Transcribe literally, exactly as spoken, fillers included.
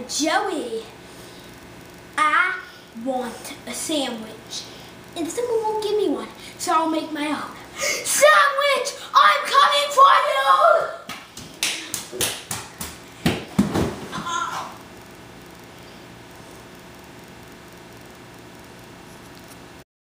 Joey, I want a sandwich. And someone won't give me one, so I'll make my own. Sandwich!